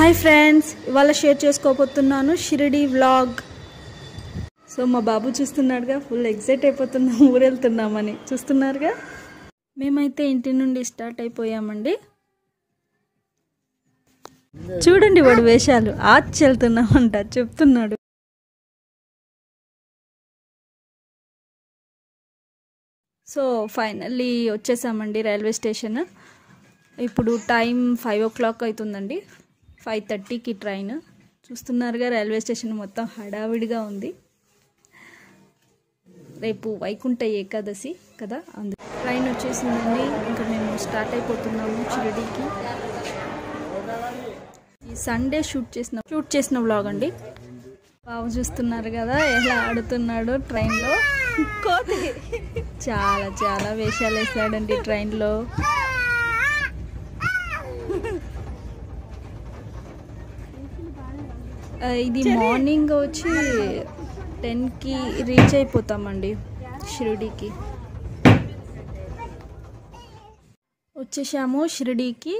Hi friends, ఇవాళ share చేసుకోబోతున్నాను Shirdi vlog. So మా బాబు చూస్తున్నాడుగా, ఫుల్ ఎక్సైట్ అయిపోతున్నాం ఊరెళ్తున్నామని. చూస్తున్నారుగా, మేమైతే ఇంటి నుండి స్టార్ట్ అయిపోయామండి. చూడండి వాడు వేషాలు, ఆర్చ్ వెళ్తున్నామంట చెప్తున్నాడు. సో ఫైనల్లీ వచ్చేసామండి రైల్వే స్టేషన్. ఇప్పుడు టైం 5 o'clock అవుతుందండి. 5:30కి ట్రైన్. చూస్తున్నారుగా, రైల్వే స్టేషన్ మొత్తం హడావిడిగా ఉంది. రేపు వైకుంఠ ఏకాదశి కదా, అందుకు ట్రైన్ వచ్చేసిందండి. ఇంకా మేము స్టార్ట్ అయిపోతున్నాము షిరిడీకి. ఈ సండే షూట్ చేసిన వ్లాగ్ అండి. బాబు చూస్తున్నారు కదా ఎలా ఆడుతున్నాడు ట్రైన్లో. కోతి చాలా చాలా వేషాలు వేసాడండి ట్రైన్లో. ఇది మార్నింగ్ వచ్చి 10కి రీచ్ అయిపోతామండి షిరిడీకి. వచ్చేసాము షిరిడీకి.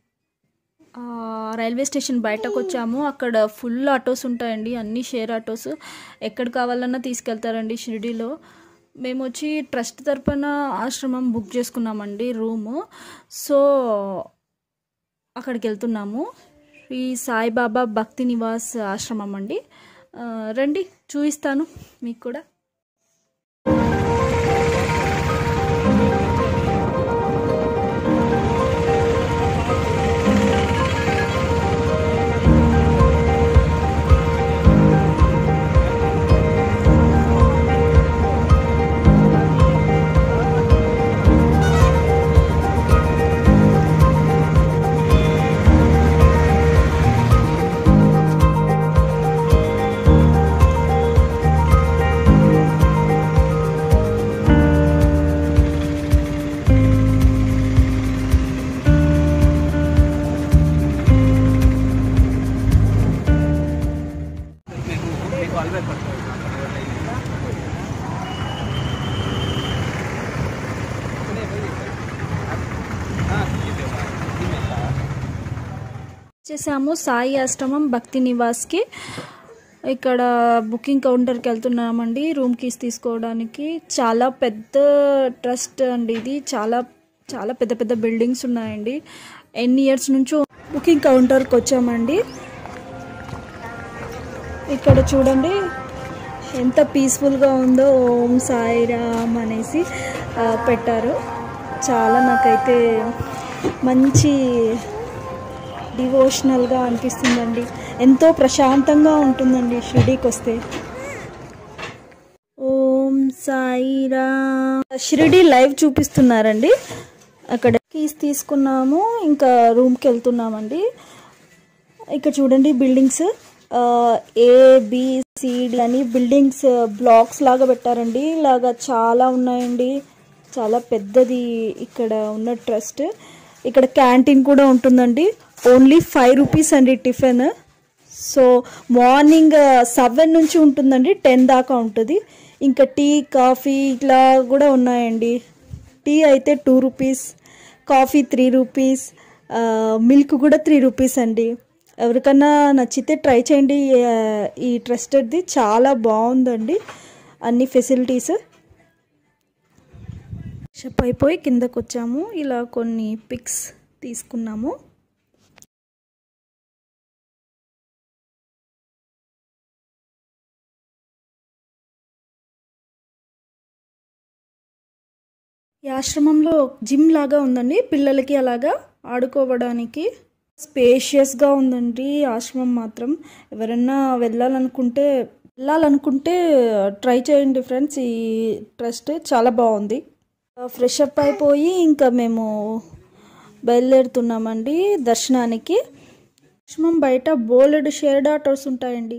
రైల్వే స్టేషన్ బయటకు వచ్చాము. అక్కడ ఫుల్ ఆటోస్ ఉంటాయండి, అన్ని షేర్ ఆటోస్. ఎక్కడ కావాలన్నా తీసుకెళ్తారండి షిరిడీలో. మేము వచ్చి ట్రస్ట్ తరపున ఆశ్రమం బుక్ చేసుకున్నామండి రూము. సో అక్కడికి వెళ్తున్నాము. శ్రీ సాయిబాబా భక్తి నివాస్ ఆశ్రమం అండి. రండి చూపిస్తాను మీకు కూడా. వచ్చేసాము సాయి ఆశ్రమం భక్తి నివాస్కి. ఇక్కడ బుకింగ్ కౌంటర్కి వెళ్తున్నామండి రూమ్ కీస్ తీసుకోవడానికి. చాలా పెద్ద ట్రస్ట్ అండి ఇది. చాలా చాలా పెద్ద పెద్ద బిల్డింగ్స్ ఉన్నాయండి. ఎన్ని ఇయర్స్ నుంచో బుకింగ్ కౌంటర్కి వచ్చామండి. ఇక్కడ చూడండి ఎంత పీస్ఫుల్గా ఉందో. ఓం సాయిరామ్ అనేసి పెట్టారు. చాలా నాకైతే మంచి డివోషనల్గా అనిపిస్తుందండి. ఎంతో ప్రశాంతంగా ఉంటుందండి షిరిడీకి వస్తే. ఓం సాయిరామ్. షిరిడీ లైవ్ చూపిస్తున్నారండి. అక్కడ కీస్ తీసుకున్నాము, ఇంకా రూమ్కి వెళ్తున్నామండి. ఇక్కడ చూడండి బిల్డింగ్స్ ABCD అని బిల్డింగ్స్ బ్లాక్స్ లాగా పెట్టారండి. ఇలాగా చాలా ఉన్నాయండి. చాలా పెద్దది ఇక్కడ ఉన్న ట్రస్ట్. ఇక్కడ క్యాంటీన్ కూడా ఉంటుందండి. ఓన్లీ 5 rupees అండి టిఫిన్. సో మార్నింగ్ 7 నుంచి ఉంటుందండి, 10 దాకా ఉంటుంది. ఇంకా టీ కాఫీ ఇట్లా కూడా ఉన్నాయండి. టీ అయితే 2 rupees, కాఫీ 3 rupees, మిల్క్ కూడా 3 rupees అండి. ఎవరికన్నా నచ్చితే ట్రై చేయండి. ఈ ట్రస్టెడ్ది చాలా బాగుందండి, అన్ని ఫెసిలిటీస్. షప్ అయిపోయి కిందకు వచ్చాము. ఇలా కొన్ని పిక్స్ తీసుకున్నాము. ఈ ఆశ్రమంలో జిమ్ లాగా ఉందండి, పిల్లలకి అలాగా ఆడుకోవడానికి. స్పేషియస్గా ఉందండి ఆశ్రమం మాత్రం. ఎవరన్నా వెళ్ళాలనుకుంటే ట్రై చేయండి ఫ్రెండ్స్. ఈ ట్రస్ట్ చాలా బాగుంది. ఫ్రెష్ అప్ అయిపోయి ఇంకా మేము బయలుదేరుతున్నామండి దర్శనానికి. ఆశ్రమం బయట బోలెడు షేర్డ్ ఆటోస్ ఉంటాయండి.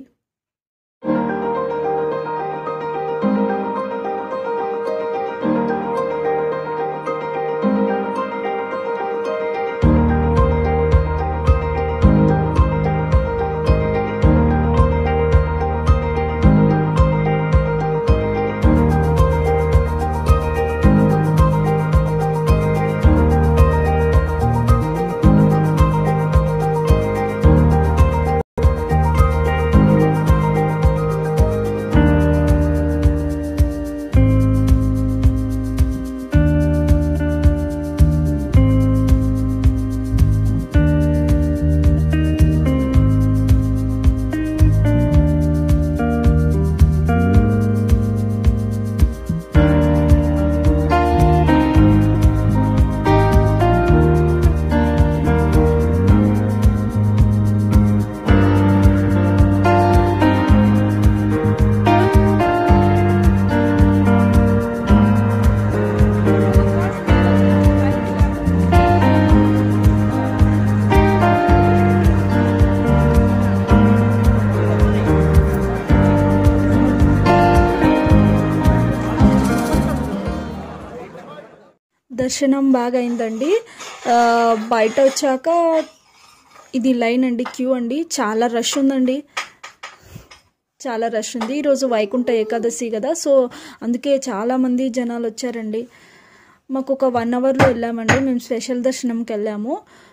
దర్శనం బాగా అయిందండి. బయట వచ్చాక ఇది లైన్ అండి, క్యూ అండి. చాలా రష్ ఉందండి, చాలా రష్ ఉంది. ఈరోజు వైకుంఠ ఏకాదశి కదా, సో అందుకే చాలామంది జనాలు వచ్చారండి. మాకు ఒక 1 అవర్లో వెళ్ళామండి. మేము స్పెషల్ దర్శనంకి వెళ్ళాము,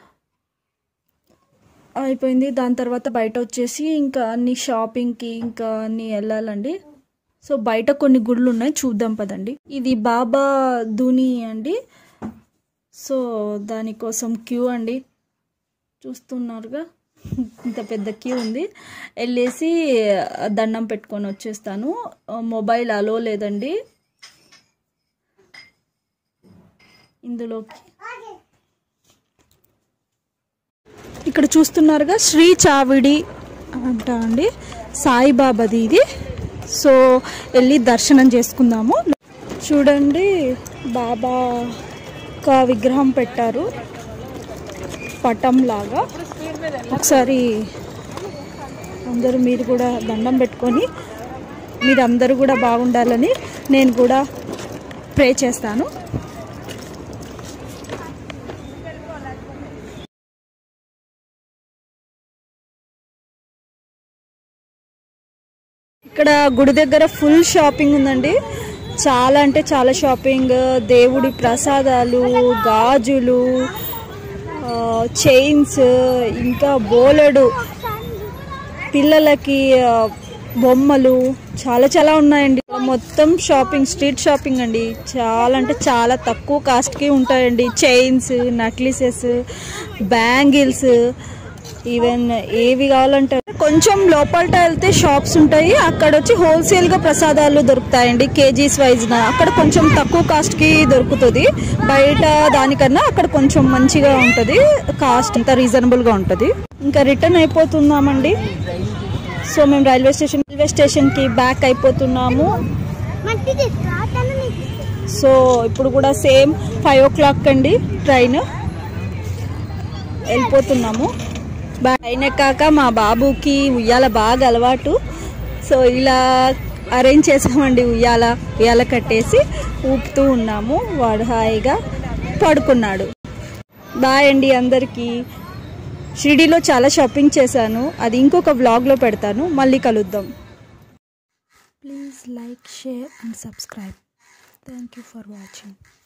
అయిపోయింది. దాని తర్వాత బయట వచ్చేసి ఇంకా అన్ని షాపింగ్కి ఇంకా అన్నీ వెళ్ళాలండి. సో బయట కొన్ని గుళ్ళు ఉన్నాయి, చూద్దాం పదండి. ఇది బాబా ధూని అండి. సో దానికోసం క్యూ అండి, చూస్తున్నారుగా ఇంత పెద్ద క్యూ ఉంది. వెళ్ళేసి దండం పెట్టుకొని వచ్చేస్తాను. మొబైల్ అలో లేదండి ఇందులోకి. ఇక్కడ చూస్తున్నారుగా శ్రీ చావిడి అంట అండి, సాయిబాబాది ఇది. సో వెళ్ళి దర్శనం చేసుకుందాము. చూడండి బాబా ఒక విగ్రహం పెట్టారు పటం లాగా. ఒకసారి అందరూ మీరు కూడా దండం పెట్టుకొని మీరు అందరూ కూడా బాగుండాలని నేను కూడా ప్రే చేస్తాను. ఇక్కడ గుడి దగ్గర ఫుల్ షాపింగ్ ఉందండి, చాలా అంటే చాలా షాపింగ్. దేవుడి ప్రసాదాలు, గాజులు, చైన్స్, ఇంకా బోలెడు పిల్లలకి బొమ్మలు చాలా చాలా ఉన్నాయండి. మొత్తం షాపింగ్, స్ట్రీట్ షాపింగ్ అండి. చాలా అంటే చాలా తక్కువ కాస్ట్కి ఉంటాయండి. చైన్స్, నెక్లెసెస్, బ్యాంగిల్స్, ఈవెన్ ఏవి కావాలంటే. కొంచెం లోపలట వెళ్తే షాప్స్ ఉంటాయి, అక్కడ వచ్చి హోల్సేల్గా ప్రసాదాలు దొరుకుతాయండి, కేజీస్ వైజ్గా. అక్కడ కొంచెం తక్కువ కాస్ట్కి దొరుకుతుంది, బయట దానికన్నా అక్కడ కొంచెం మంచిగా ఉంటుంది, కాస్ట్ అంతా రీజనబుల్గా ఉంటుంది. ఇంకా రిటర్న్ అయిపోతున్నామండి. సో మేము రైల్వే స్టేషన్కి బ్యాక్ అయిపోతున్నాము. సో ఇప్పుడు కూడా సేమ్ 5 o'clock అండి ట్రైన్, వెళ్ళిపోతున్నాము. ట్రైన్ ఎక్కాక మా బాబుకి ఉయ్యాల బాగా అలవాటు. సో ఇలా అరేంజ్ చేసామండి, ఉయ్యాల కట్టేసి ఊపుతూ ఉన్నాము. వాడు హాయిగా పడుకున్నాడు. బాయ్ అండి అందరికీ. షిరిడీలో చాలా షాపింగ్ చేశాను, అది ఇంకొక వ్లాగ్లో పెడతాను. మళ్ళీ కలుద్దాం. Please like, share and subscribe. Thank you for watching.